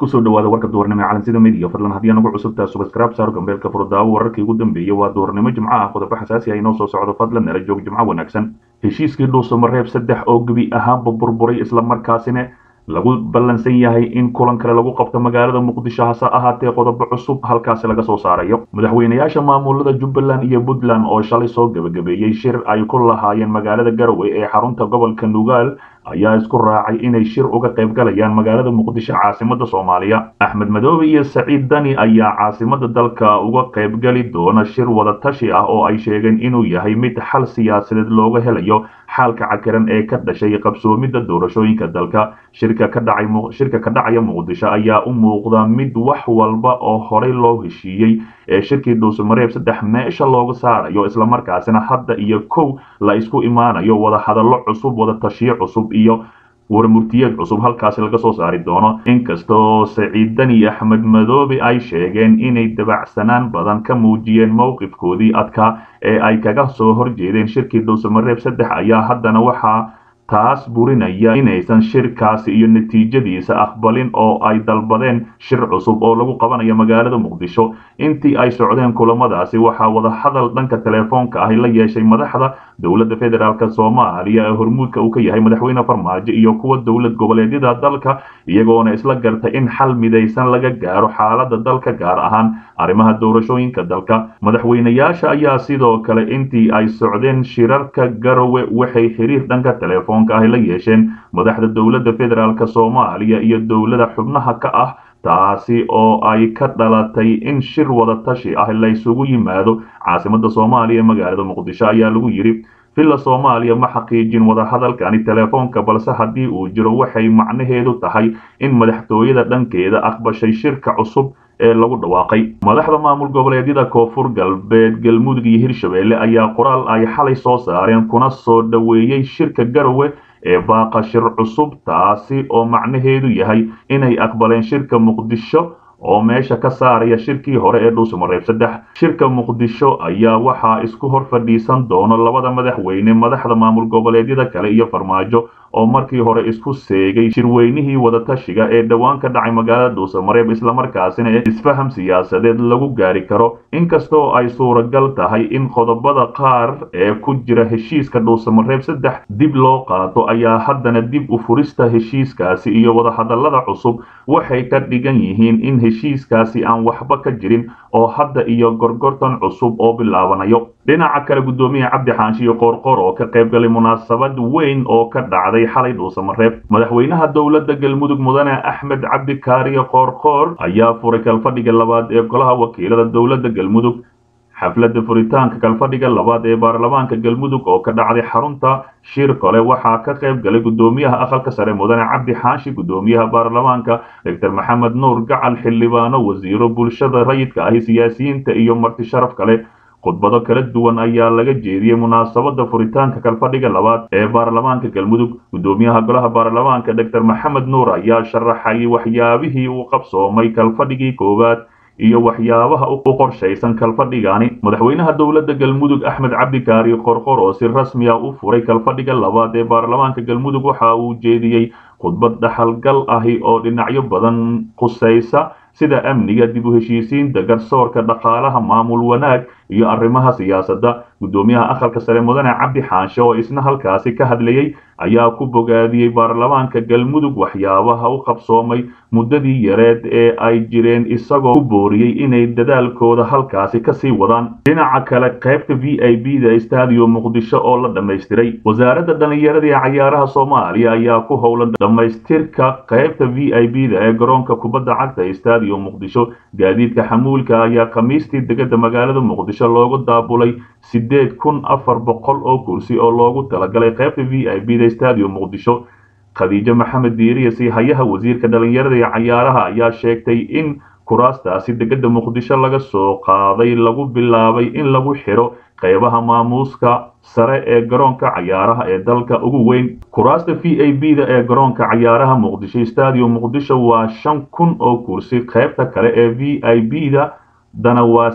kusoo dhawaada warka duhurnimo ee calansida media fadlan haddii aanagu cusubtaa subscribe saaro gambeelka furdaawo wararkii ugu dambeeyay waa duhurnimo jimco ah qodobo xasaasi ah inoo soo socdo fadlan nala joog jimco wanaagsan heshiiskii dhuusamareeb 3 oo gebi ahaanba burburay isla markaasina lagu ballansan yahay in kulan kale lagu qabto magaalada muqdisho hase ahaatee qodobo cusub halkaasi laga soo saarayo madaxweynayaasha maamulada jubbaland iyo puntland oo shalay soo gabagabeeyey shir ay ku lahaayeen magaalada garowe ee xarunta gobolka nugaal ayaa isku raacay inay shir uga qayb galayaan magaalada muqdisho caasimada Soomaaliya Axmed Madoobe iyo Saciid Dani ayaa caasimada dalka uga qayb gali doona shir wada tashi ah oo ay sheegeen inuu yahay mid xal siyaasadeed looga helayo xalka cakaran ee ka dhashay qabsoomida doorashooyinka dalka shirka ka dhacaya muqdisho ayaa u muuqda mid wax walba oo horey loo heshiiyey ee shirkii dhuusamareeb 3 meesha looga saarayo isla markaasina hadda iyo kow la isku imaanayo wada hadallo cusub wada tashiyo cusub iyo warmurtiyeed cusub halkaasi laga soo saari doono inkastoo Saciid Dani iyo Axmed Madoobe ay sheegeen inay dabacsanaan badan ka muujiyeen mowqifkoodii adkaa ee ay kaga soo horjeedeen shirkii dhuusamareeb 3 ayaa haddana waxaa taas burinaya inaysan shirkaasi iyo natiijadiisa aqbalin oo ay dalbadeen shir cusub oo lagu qabanayo magaalada muqdisho intii ay socdeen kulamadaasi waxaa wada hadal dhanka telefoonka ah la yeeshay madaxda dowladda federaalka Soomaaliya ee hormuudka uu ka yahay madaxweyne Farmaajo iyo kuwa dowlad goboleedyada dalka iyagoona isla gartay in xal midaysan laga gaaro xaaladda dalka gaar ahaan arrimaha doorashooyinka dalka madaxweynayaasha ayaa sidoo kale intii ay socdeen shirarka garowe waxay xiriir dhanka telefoonka ah la yeesheen madaxda dowladda federaalka Soomaaliya iyo dowladda xubnaha ka ah taasi oo ay ka dhalatay in shir wada tashi ah la isugu yimaado caasimada Soomaaliya magaalada muqdisho ayaa lagu yiri filla Soomaaliya ma xaqiijin wada hadalkani telefoonka balse hadii uu jiro waxay macnaheedu tahay in madaxtooyada dhankeeda aqbashay shirka cusub ee lagu dhawaaqay madaxda maamul goboleedyada koonfur galbeed galmudug iyo hirshabeelle ayaa qoraal ay xalay soo saareen kuna soo dhaweeyay shirka garowe ee baaqa shir cusub taasi oo macnaheedu yahay inay aqbaleen shirka muqdisho oo meesha ka saaraya shirkii hore ee dhuusamareeb 3 shirka muqdisho ayaa waxaa isku hor fadhiisan doona labada madaxweyne madaxda maamul goboleedyada kale iyo Farmaajo oo markii hore isku seegay shirweynihii wada tashiga ee dhawaan ka dhacay magaalada dhuusamareeb isla markaasina isfaham siyaasadeed lagu gaari karo inkastoo ay suuragal tahay in qodobada qaar ee ku jira heshiiska dhuusamareeb 3 dib loo qaato ayaa haddana dib u furista heshiiskaasi iyo wada hadallada cusub waxay ka dhigan yihiin in heshiiskaasi aan waxba ka jirin oo hadda iyo gorgortan cusub oo bilaabanayo dhinaca kale gudoomiyaha Cabdi Xaanshiyo Qoorqoor oo ka qayb galay munaasabad weyn oo ka dhacday xalay dhuusamareeb madaxweynaha dowladda galmudug mudane Axmed Cabdi Kaariyo Qoorqoor ayaa furay kalfadhiga labaad ee golaha wakiilada dowladda galmudug xafladda furitaanka kalfadhiga labaad ee baarlamaanka galmudug oo ka dhacday xarunta shir kale waxaa ka qayb galay gudoomiyaha aqalka sare mudane Cabdi Xaashi gudoomiyaha baarlamaanka Dr. Maxamed Nuur Gacal xildhibaano wasiiro bulshada rayidka ah siyaasiyiinta iyo marti sharaf kale khudbado kala duwan ayaa laga jeediyay munaasabada furitaanka kalfadhiga labaad ee baarlamaanka galmudug gudoomiyaha golaha baarlamaanka Dr. Maxamed Nuur ayaa sharaxay waxyaabihii uu qabsoomay kalfadhigii koowaad iyo waxyaabaha u qorshaysan kalfadhigani madaxweynaha dowladda galmudug Axmed Cabdi Kaari Qoorqoor oo si rasmi ah u furay kalfadhiga labaad ee baarlamaanka galmudug waxa uu jeediyay khudbad dhaxalgal ah oo dhinacyo badan qusaysa sida amniga dib u heshiisiinta garsoorka dhaqaalaha maamul wanaag iyo arrimaha siyaasadda gudoomiyaha aqalka sare mudane Cabdi Xaanshe oo isna halkaasi ka hadlayay ayaa ku bogaadiyay baarlamaanka galmudug waxyaabaha u qabsoomay muddadii yareed ee ay jireen isagoo ku booriyay inay dadaalkooda halkaasi ka sii wadaan dhinaca kale qaybta VIP-da Stadium Muqdisho oo la dhameystiray wasaaradda dhalinyarada iyo ciyaaraha Soomaaliya ayaa ku howlan dhamaystirka qaybta VIP-da ee garoonka kubadda cagta Stadium Muqdisho gaadiidka xamuulka ayaa khamiistii degada magaalada Muqdisho loogu daabulay 8400 oo kursi oo loogu talagalay qaybta VIP-da Stadium Muqdisho Khadiija Maxamed Diiriye si hayaha wasiirka dhalinyarada iyo ciyaaraha ayaa sheegtay in kuraastaasi degada Muqdisho laga soo qaaday lagu bilaabay in lagu xiro qaybaha maamuuska sare ee garoonka ciyaaraha ee dalka ugu weyn kuraasta VIP-da ee garoonka ciyaaraha Muqdisho Stadium Muqdisho waa 5000 oo kursi qaybta kale ee VIP-da dana waa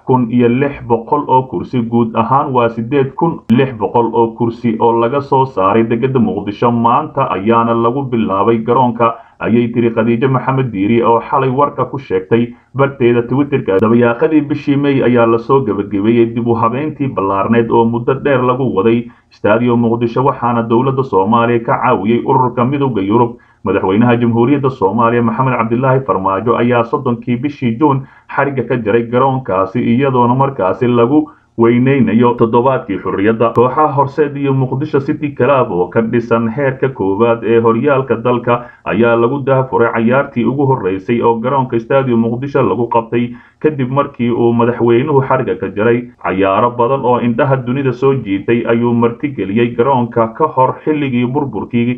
3600 oo kursi guud ahaan waa 8600 oo kursi oo laga soo saaray degada Muqdisho maanta ayaana lagu bilaabay garoonka ayay tiri Khadiija Maxamed Diiri oo xalay warka ku sheegtay barteeda Twitterka. Dabayaaqadii bishii May ayaa la soo gabagabeeyay dib u habeyntii ballaarneed oo muddo dheer lagu waday Stadium Muqdisho, waxaana dowladda Soomaaliya ka caawiyay ururka Midowga Yurub. madaxweynaha jamhuuriyadda Soomaaliya Maxamed Cabdilaahi Farmaajo ayaa 30kii bishii Juun xariga ka jaray garoonkaasi iyadoona markaasi lagu weyneynayo toddobaadkii xurriyadda. Kooxaha Horseed iyo Muqdisho City Club oo ka dhisan heerka koowaad ee horyaalka dalka ayaa lagu daahfuray ciyaartii ugu horeysay oo garoonka Stadium Muqdisho lagu qabtay kadib markii uu madaxweynuhu xariga ka jaray. Ciyaaro badan oo indhaha dunida soo jiitay ayuu martigeliyay garoonka ka hor xilligii burburkii.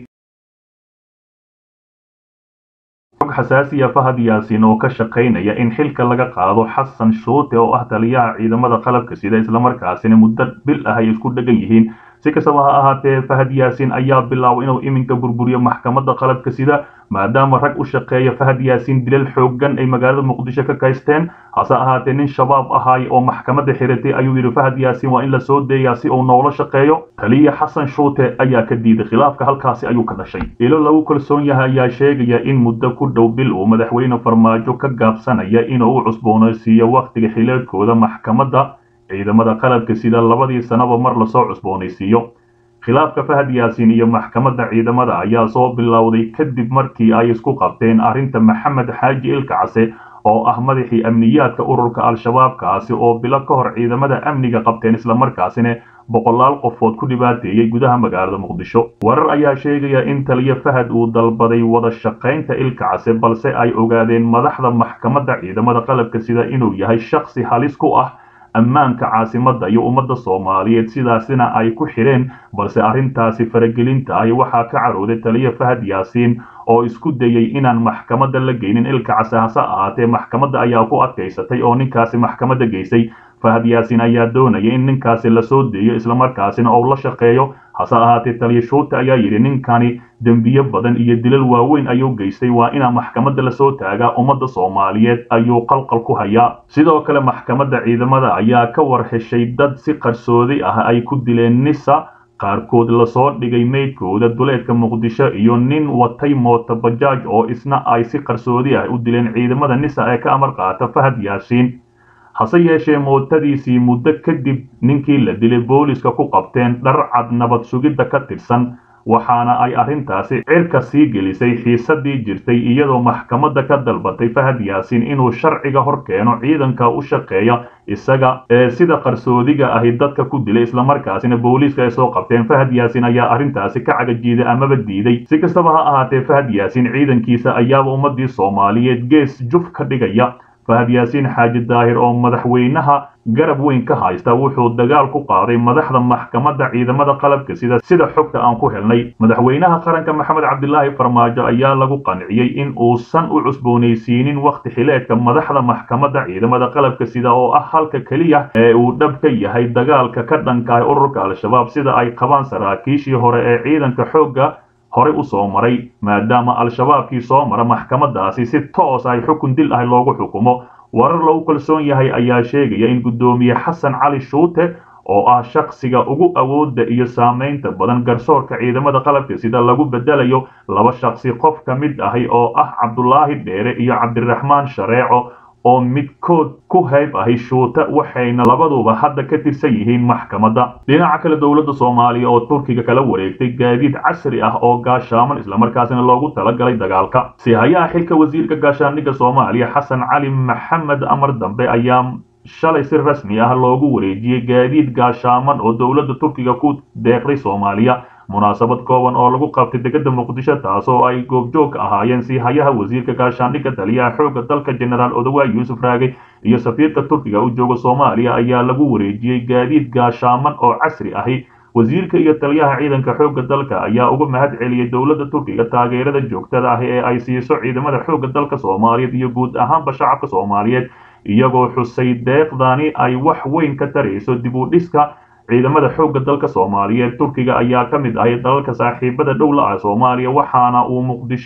xasaasiya Fahad Yaasiin oo ka shaqeynaya in xilka laga qaado Xasan Shuute oo ah taliyaha ciidamada qalabka sida isla markaasina muddo bil ah ay isku dhagan yihiin. si kastaba ha ahaatee Fahad Yaasiin ayaa bilaabay inuu iminka burburiyo maxkamadda qalabka sida maadaama rag u shaqeeya Fahad Yaasiin dilal xooggan ay magaalada Muqdisho ka kaysteen. hase ahaatee nin shabaab ahay oo maxkamadda xiratay ayuu yiri Fahad Yaasiin waa in la soo deeyaa si uu noola shaqeeyo. taliya Xasan Shuute ayaa ka diiday khilaafka halkaasi ayuu ka dhashay. ilo lagu kalsoon yahay ayaa sheegaya in muddo ku dhow bil uu madaxweyne Farmaajo ka gaabsanaya inuu u cusboonaysiiyo waqtiga xileedkooda maxkamadda ciidamada qalabka sida labadii sanaba mar la soo cusboonaysiiyo. khilaafka Fahad Yaasiin iyo maxkamadda ciidamada ayaa soo bilowday kadib markii ay isku qabteen arrinta Maxamed Xaaji Ilkacse oo ah madaxii amniyaadka ururka Al-Shabaab kaasi oo bilo ka hor ciidamada amniga qabteen isla markaasina boqolaal qofood ku dhibaateeyay gudaha magaalada Muqdisho. warar ayaa sheegaya in taliya Fahad uu dalbaday wada shaqaynta Ilkacse balse ay ogaadeen madaxda maxkamadda ciidamada qalabka sida inuu yahay shakhsi halis ku ah ammaanka caasimadda iyo ummadda Soomaaliyeed, sidaasina ay ku xireen. balse arrintaasi faragelinta ay waxaa ka carooday taliya Fahad Yaasiin oo isku dayay inaan maxkamadda la geynin Ilkacse. hase ahaatee maxkamadda ayaa ku adkaysatay oo ninkaasi maxkamadda geysay. Fahad Yaasiin ayaa doonaya in ninkaasi la soo deeyo isla markaasina uu la shaqeeyo. hase ahaatee taliya Shuute ayaa yidhi ninkani dembiyo badan iyo dilal waaweyn ayuu geystay, waa inaa maxkamadda la soo taagaa ummadda Soomaaliyeed ayuu qalqal ku hayaa. sidoo kale maxkamadda ciidamada ayaa ka war heshay dad si qarsoodi ah ay ku dileen Nisa, qaarkood la soo dhigay meydkooda duleedka Muqdisho, iyo nin watay mooto bajaaj oo isna ay si qarsoodi ah u dileen ciidamada Nisa ee ka amar qaata Fahad Yaasiin. hase yeeshee mootadiisii muddo kadib ninkii la dilay booliska ku qabteen dhar cad nabad sugidda ka tirsan, waxaana ay arrintaasi cirka sii gelisay xiisadii jirtay iyadoo maxkamadda ka dalbatay Fahad Yaasiin inuu sharciga hor keeno ciidanka u shaqeeya isaga ee sida qarsoodiga ahi dadka ku dilay isla markaasina booliska ay soo qabteen. Fahad Yaasiin ayaa arrintaasi ka cagajiiday amaba diiday. si kastaba ha ahaatee Fahad Yaasiin ciidankiisa ayaaba ummadii Soomaaliyeed gees juf ka dhigaya. Fahad Yaasiin Xaaji Daahir oo madaxweynaha garab weyn ka haysta wuxuu dagaal ku qaaday madaxda maxkamadda ciidamada qalabka sida xogta aan ku helnay. madaxweynaha qaranka Maxamed Cabdilaahi Farmaajo ayaa lagu qanciyay in uusan u cusboonaysiinin waqti xileedka madaxda maxkamadda ciidamada qalabka sida oo ah halka kaliya ee uu dhab ka yahay dagaalka ka dhanka ah ururka Al-Shabaab sida ay qabaan saraakiishii hore ee ciidanka xoogga hore u soo maray, maadaama Al-Shabaabkii soo mara maxkamadaasi si toos ay xukun dil ah loogu xukumo. warar lagu kalsoon yahay ayaa sheegaya in gudoomiye Xasan Cali Shuute oo ah shakhsiga ugu awoodda iyo saameynta badan garsoorka ciidamada qalabka sida lagu bedelayo laba shakhsi. qof ka mid ahi oo ah Cabdulaahi Dheere iyo Cabdiraxmaan Shareeco oo midkood ku hayb ahi Shuute, waxayna labaduba hadda ka tirsan yihiin maxkamadda. dhinaca kale dowladda Soomaaliya oo Turkiga kala wareegtay gaadiid casri ah oo gaashaaman isla markaasina loogu talagalay dagaalka. hayaha xilka wasiirka gaashaandhigga Soomaaliya Xasan Cali Maxamed Amar Dambe ayaa shalay si rasmi ah loogu wareejiyay gaadiid gaashaaman oo dowladda Turkiga ku deeqday Soomaaliya. munaasabad kooban oo lagu qabtay degmada Muqdisho taasoo ay goobjoog ahaayeen hayaha wasiirka gaashaandhigga taliyaha xoogga dalka Generaal Odawaye Yuusuf Raage iyo safiirka Turkiga u jooga Soomaaliya ayaa lagu wareejiyay gaadiid gaashaaman oo casri ahi. wasiirka iyo taliyaha ciidanka xoogga dalka ayaa uga mahad celiyay dowladda Turkiga taageerada joogtada ah ee ay siiso ciidamada xoogga dalka Soomaaliyeed iyo guud ahaanba shacabka Soomaaliyeed, iyagoo xusay deeqdani ay wax weyn ka tarayso dib u dhiska ciidamada xoogga dalka Soomaaliyeed. Turkiga ayaa ka mid ah dalalka saaxiibada dhow la ah Soomaaliya, waxaana uu Muqdisho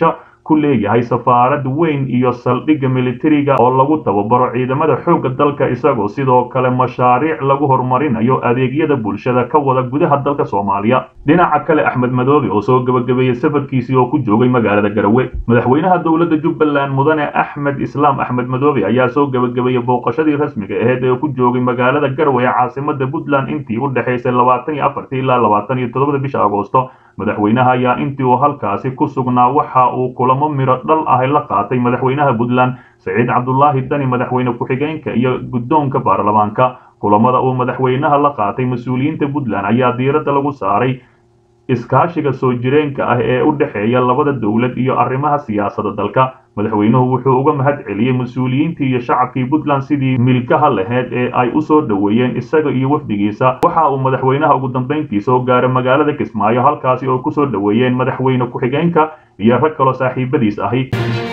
ku leeyahay safaarad weyn iyo saldhigga militariga oo lagu tababaro ciidamada xoogga dalka isagoo sidoo kale mashaariic lagu horumarinayo adeegyada bulshada ka wada gudaha dalka Soomaaliya. dhinaca kale Axmed Madoobe oo soo gabagabeeyay safarkiisii oo ku joogay magaalada Garowe. madaxweynaha dowladda Jubbaland mudane Axmed Islaam Axmed Madoobe ayaa soo gabagabeeyay booqashadii rasmiga ahayd ee ku joogay magaalada Garowe ee caasimadda Puntland intii u dhaxaysay 24 ilaa 27 bisha Agoosto. madaxweynaha ayaa intii uu halkaasi ku sugnaa waxa uu kulamo miro dhal ah la qaatay madaxweynaha Puntland Saciid Cabdullaahi Dani madaxweyne ku-xigeenka iyo guddoonka baarlamaanka. kulamada uu madaxweynaha la qaatay mas'uuliyiinta Puntland ayaa diiradda lagu saaray iskaashiga soo jireenka ah ee u dhaxeeya labada dawlad iyo arrimaha siyaasadda dalka. madaxweynuhu wuxuu uga mahad celiyay mas'uuliyiintii iyo shacabkii Puntland sidii milkaha lahayd ee ay u soo dhaweeyeen isaga iyo wafdigiisa. waxa uu madaxweynaha ugu dambeyntii soo gaaray magaalada Kismaayo halkaasi oo ku soo dhaweeyeen madaxweyne ku-xigeenka iyo rag kale saaxiibadiis ahi.